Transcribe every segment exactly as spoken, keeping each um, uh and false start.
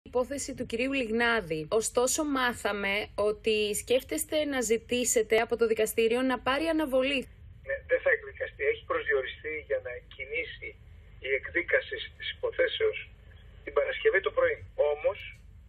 Υπόθεση του κυρίου Λιγνάδη. Ωστόσο, μάθαμε ότι σκέφτεστε να ζητήσετε από το δικαστήριο να πάρει αναβολή. Ναι, δεν θα εκδικαστεί. Έχει προσδιοριστεί για να κινήσει η εκδίκαση της υποθέσεως την Παρασκευή το πρωί. Όμως,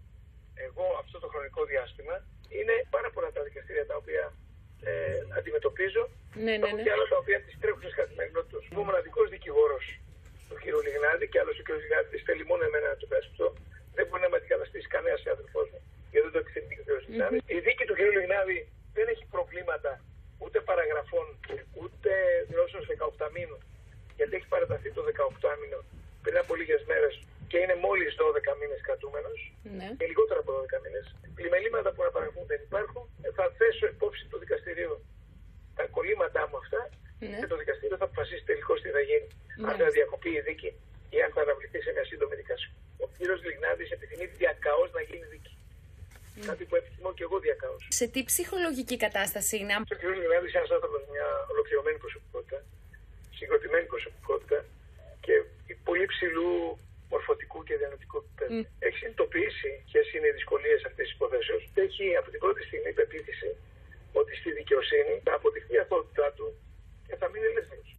εγώ αυτό το χρονικό διάστημα είναι πάρα πολλά τα δικαστήρια τα οποία ε, αντιμετωπίζω. Ναι, ναι, ναι. Και άλλα τα οποία τις τρέχουν στις καθημερινότητες. Είμαι ο μοναδικός δικηγόρος του κ. Λιγνάδη και άλλος ο κ. Λιγνάδης θέλει μόνο εμένα να το πέσω. Δεν μπορεί να με αντικαταστήσει κανένας αδελφός μου, γιατί δεν το επιθυμεί ο κ. Λιγνάδη. Mm-hmm. Η δίκη του κ. Λιγνάδη δεν έχει προβλήματα ούτε παραγραφών, ούτε δηλώσεως δεκαοκτάμινου, γιατί έχει παραταθεί το δεκαοκτάμινο πριν από λίγες μέρες και είναι μόλις δώδεκα μήνες κρατούμενος. Ναι. Και λιγότερο από δώδεκα μήνες. Πλημελήματα που να παραγραφούν δεν υπάρχουν. Θα θέσω υπόψη του δικαστηρίου τα κολλήματά μου αυτά, ναι, και το δικαστήριο θα αποφασίσει τελικώς τι θα γίνει. Ναι. Αν θα διακοπεί η δίκη ή αν θα αναβληθεί σε μια σύντομη δικασία. Ο κ. Λιγνάδης επιθυμεί διακαώς να γίνει δίκη. Mm. Κάτι που επιθυμώ και εγώ διακαώς. Σε τι ψυχολογική κατάσταση είναι? Ο κ. Λιγνάδης είναι ένας άνθρωπος με μια ολοκληρωμένη προσωπικότητα, συγκροτημένη προσωπικότητα και πολύ ψηλού μορφωτικού και διανοητικού επίπεδου. Mm. Έχει συνειδητοποιήσει ποιες είναι οι δυσκολίες αυτής της υποθέσεως. Έχει από την πρώτη στιγμή πεποίθηση ότι στη δικαιοσύνη θα αποδειχθεί η αθωότητά του και θα μείνει ελεύθερος.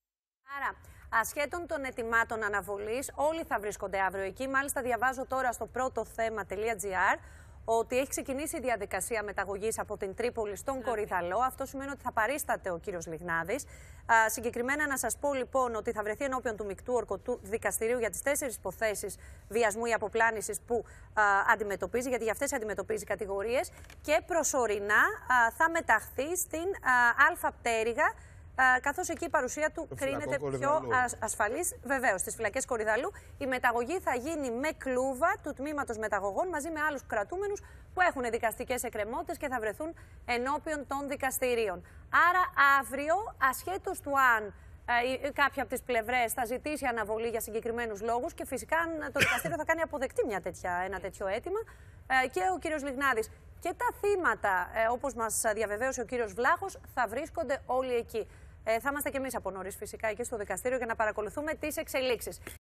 Άρα, ασχέτων των ετοιμάτων αναβολής, όλοι θα βρίσκονται αύριο εκεί. Μάλιστα, διαβάζω τώρα στο πρώτο θέμα.gr ότι έχει ξεκινήσει η διαδικασία μεταγωγής από την Τρίπολη στον Κορυδαλό. Αυτό σημαίνει ότι θα παρίσταται ο κύριος Λιγνάδης. Α, συγκεκριμένα, να σας πω λοιπόν ότι θα βρεθεί ενώπιον του μεικτού ορκωτού δικαστηρίου για τις τέσσερις υποθέσεις βιασμού ή αποπλάνησης που α, αντιμετωπίζει, γιατί για αυτές αντιμετωπίζει κατηγορίες, και προσωρινά α, θα μεταχθεί στην Α Πτέρυγα, καθώς εκεί η παρουσία του κρίνεται πιο ασφαλής. Βεβαίως, στις φυλακές Κορυδαλού η μεταγωγή θα γίνει με κλούβα του τμήματος μεταγωγών μαζί με άλλους κρατούμενους που έχουν δικαστικές εκκρεμότητες και θα βρεθούν ενώπιον των δικαστηρίων. Άρα αύριο, ασχέτως του αν ε, κάποια από τις πλευρές θα ζητήσει αναβολή για συγκεκριμένους λόγους, και φυσικά αν το δικαστήριο θα κάνει αποδεκτή μια τέτοια, ένα τέτοιο αίτημα, ε, και ο κύριος Λιγνάδης και τα θύματα, ε, όπως μας διαβεβαίωσε ο κύριος Βλάχος, θα βρίσκονται όλοι εκεί. Ε, θα είμαστε και εμείς από νωρίς φυσικά εκεί στο δικαστήριο για να παρακολουθούμε τις εξελίξεις.